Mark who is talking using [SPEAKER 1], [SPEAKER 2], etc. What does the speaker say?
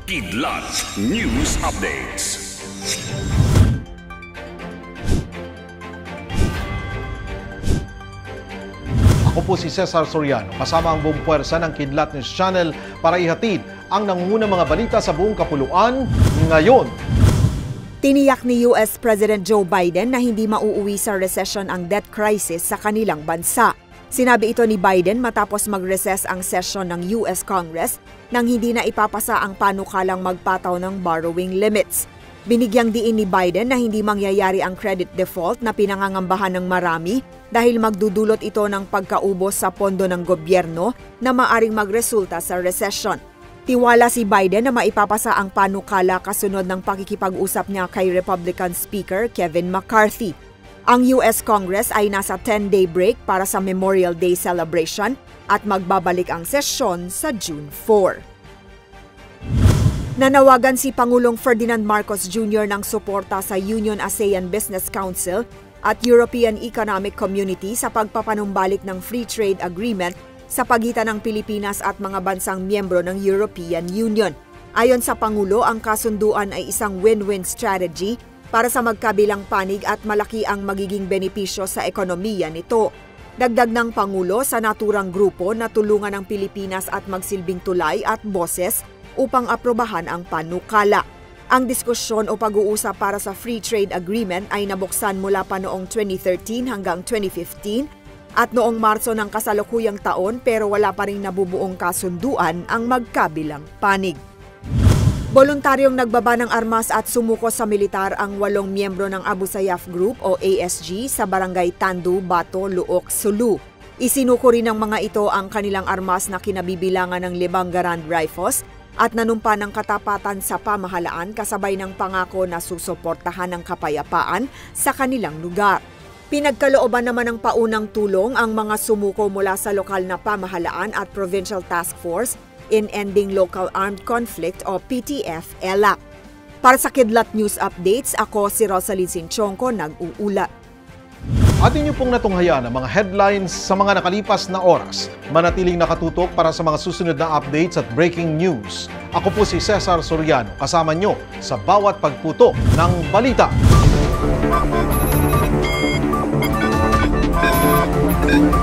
[SPEAKER 1] Kidlat News Updates. Ako po si Cesar Soriano, kasama ang buong puwersa ng Kidlat News Channel para ihatid ang nangungunang mga balita sa buong kapuluan ngayon.
[SPEAKER 2] Tiniyak ni US President Joe Biden na hindi mauuwi sa recession ang debt crisis sa kanilang bansa. Sinabi ito ni Biden matapos mag-recess ang session ng US Congress nang hindi na ipapasa ang panukalang magpataw ng borrowing limits. Binigyang diin ni Biden na hindi mangyayari ang credit default na pinangangambahan ng marami dahil magdudulot ito ng pagkaubos sa pondo ng gobyerno na maaring magresulta sa recession. Tiwala si Biden na maipapasa ang panukala kasunod ng pakikipag-usap niya kay Republican Speaker Kevin McCarthy. Ang US Congress ay nasa 10-day break para sa Memorial Day celebration at magbabalik ang sesyon sa June 4. Nanawagan si Pangulong Ferdinand Marcos Jr. ng suporta sa Union-ASEAN Business Council at European Economic Community sa pagpapanumbalik ng Free Trade Agreement sa pagitan ng Pilipinas at mga bansang miyembro ng European Union. Ayon sa Pangulo, ang kasunduan ay isang win-win strategy para sa magkabilang panig at malaki ang magiging benepisyo sa ekonomiya nito. Dagdag ng Pangulo, sa naturang grupo na tulungan ang Pilipinas at magsilbing tulay at boses upang aprobahan ang panukala. Ang diskusyon o pag-uusap para sa Free Trade Agreement ay nabuksan mula pa noong 2013 hanggang 2015 at noong Marso ng kasalukuyang taon pero wala pa ring nabubuong kasunduan ang magkabilang panig. Voluntaryong nagbaba ng armas at sumuko sa militar ang 8 miyembro ng Abu Sayyaf Group o ASG sa barangay Tandu, Bato, Luok, Sulu. Isinuko rin ng mga ito ang kanilang armas na kinabibilangan ng 5 Garand Rifles at nanumpa ng katapatan sa pamahalaan kasabay ng pangako na susuportahan ng kapayapaan sa kanilang lugar. Pinagkalooban naman ng paunang tulong ang mga sumuko mula sa lokal na pamahalaan at Provincial Task Force in Ending Local Armed Conflict o PTF-ELAC. Para sa Kidlat News Updates, ako si Rosalyn Sinchonko, nag-uulat.
[SPEAKER 1] Atin niyo pong natunghayan ang mga headlines sa mga nakalipas na oras. Manatiling nakatutok para sa mga susunod na updates at breaking news. Ako po si Cesar Soriano, kasama niyo sa bawat pagputok ng balita.